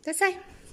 Tôi say.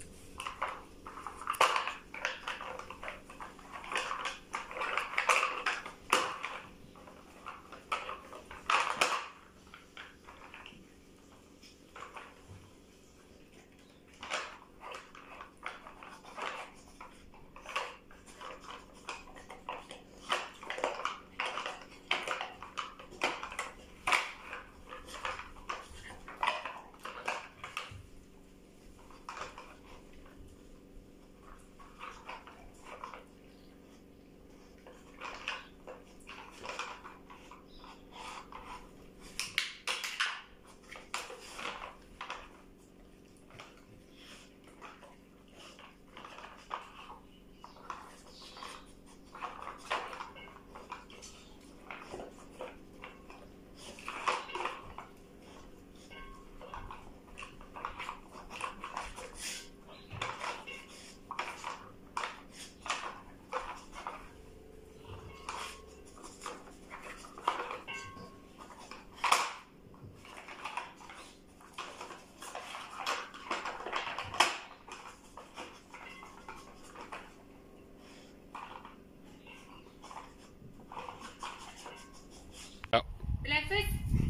Electric.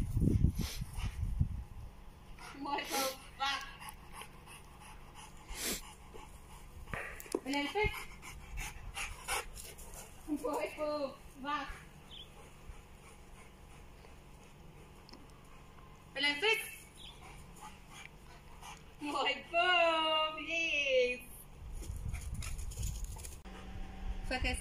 Michael, back. Electric. Michael, back. Electric. Michael, yes. Focus.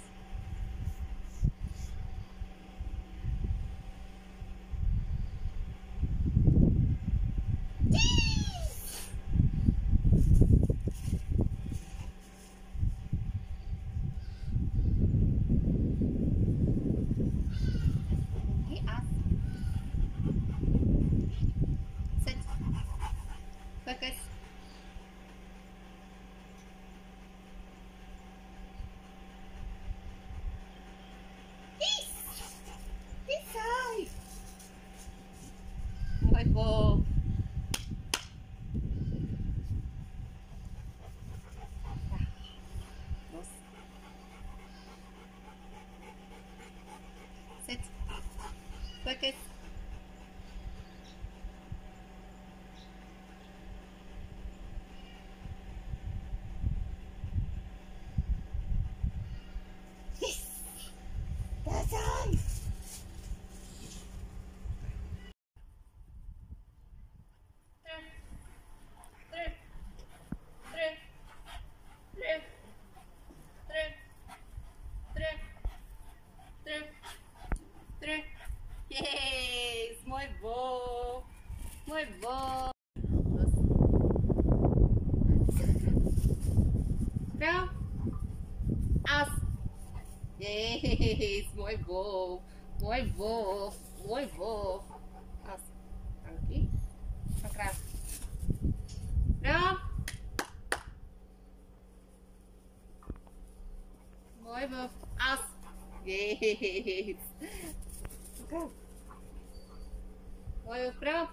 Focus. This side. White ball. Sit. Focus. That's right. Yes, muy bom. Muy bom. Now, as. Yes, muy bom. Muy bom. Muy bom. As. Aqui. Atrás. Now. Muy bom. As. Yes. Go. Muy bom.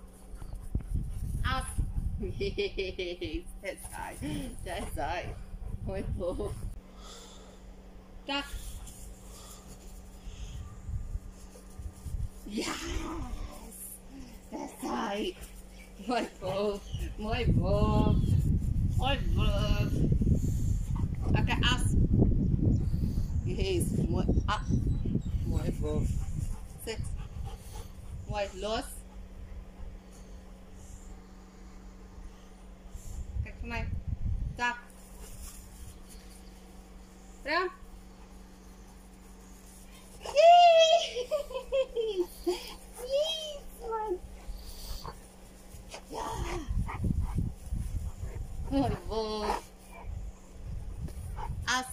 As. Yes. That's right. That's right. Muy bom. Duck. Yes. That's right. Muy bom. Muy bom. Muy bom. Okay, as. Yes. Muy up. Muy bom. Sit. Muy los. Okay, come on. Duck. Down. Yes, one. Yeah. Muy bom. As.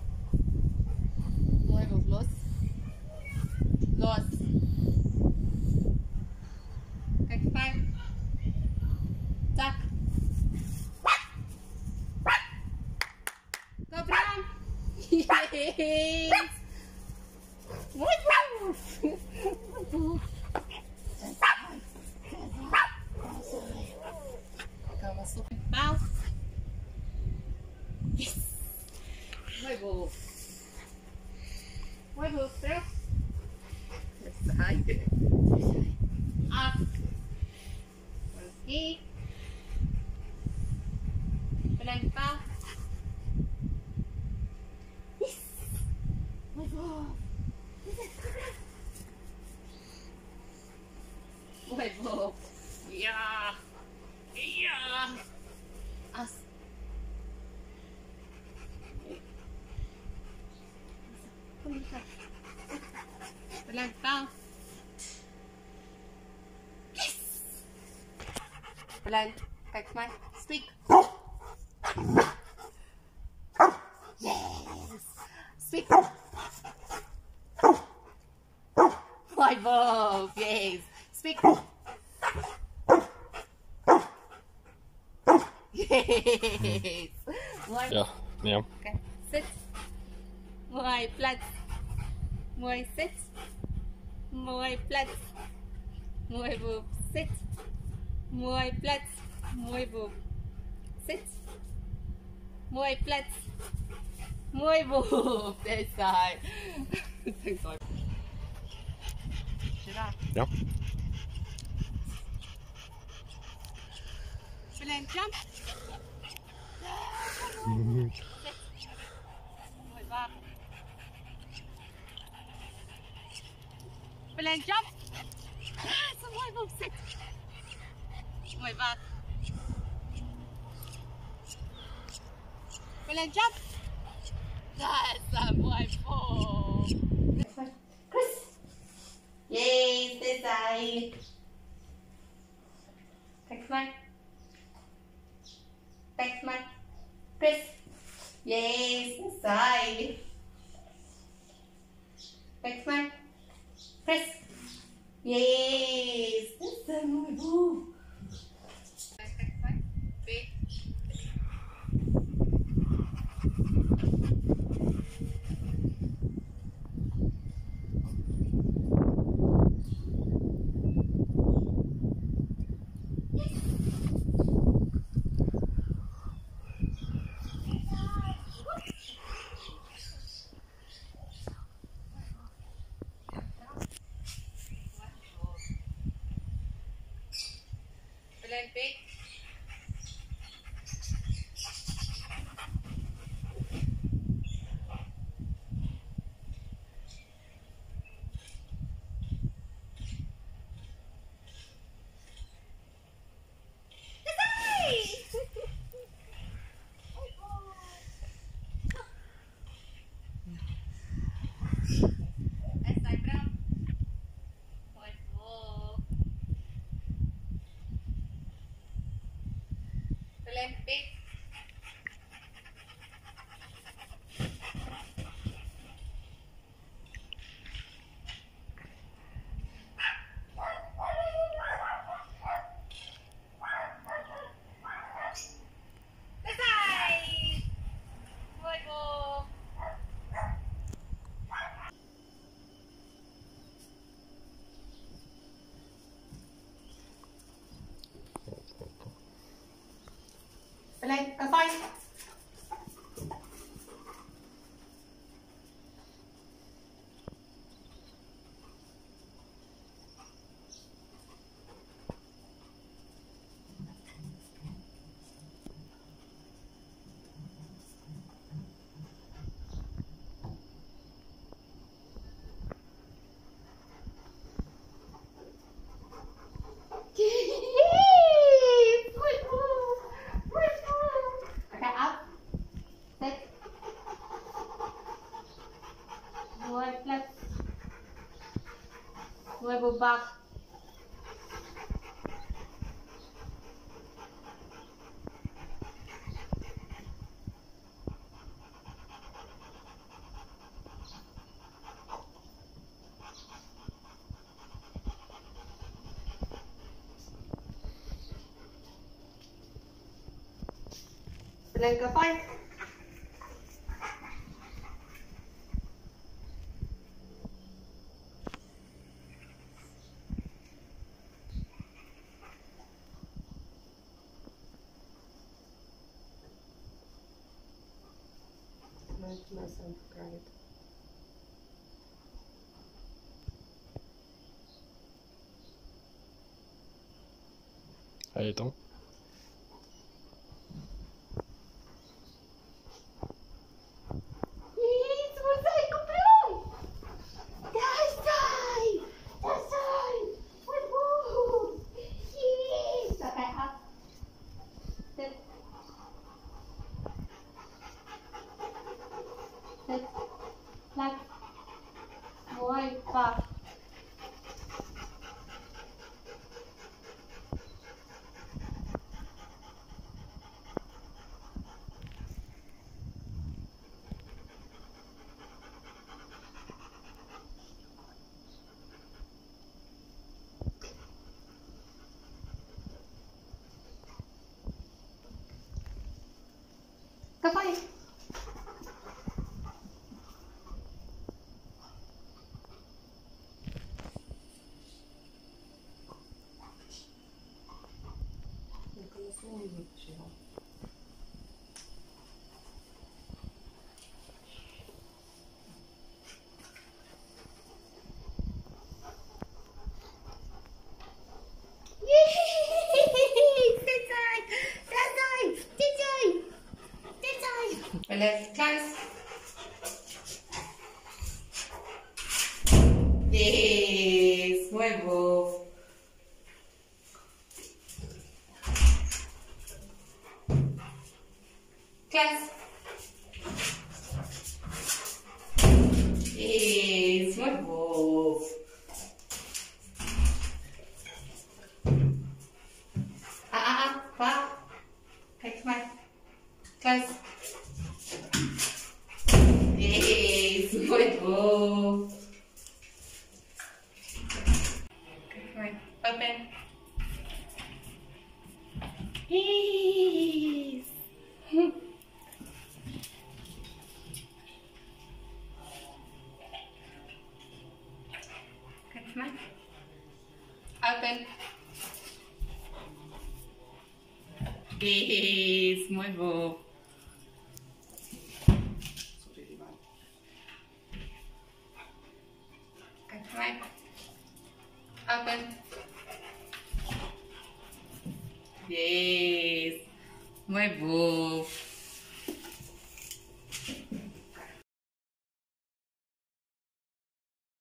Muevos los. Los. Okay, fine. Duck. Go brown. Yes. Muy bom. Calma, super. Bounce. Move. Move, through. This side. Up. Okay. Pelan pa. Yes. Move. Move. Yeah. Yeah. As. Pelan pa. Yes. Pelan. Kijk maar. Speak. Yes. Speak. Fly Bob. Yes. Speak. Yes. Ja, ja. Okay. Sit. Mooi plat. Mooi sit. Mooi plat. Mooi Bob. Sit. Mooi plat. Mooi Bob. Sit. Mooi plat. Mooi Bob. This side. Ja. Pelan jump. Mhm. Mooi wacht. Pelan jump. Zo mooi Bob. Sit. Mooi wacht. Pelan jump. That's a mooi Bob. Chris. Yes, this side. Kijk maar. Kijk maar. Chris. Yes, this side. Kijk maar. Chris. Yes, this is mooi Bob. Kijk maar. Wait. Pelan big. Pelan big. Pelan, fine. Yes! Mooi Bob. Mooi Bob. Okay, up. Sit. Mooi plat. Mooi Bob back. Pelan ka fine. Nice and great. Allez, attends. Isso, você comprou! Dasai! Dasai! Foi bom! Isso! Okay, up. Sit. Sit. Flex. Boy, back. Давай. Let's class. Yes, nuevo. Class. Yes, nuevo. Pa. Take my class. Yes, nuevo. Open. Yes. Come on. Open. Yes, nuevo. Come on. Open. Yes. Nuevo.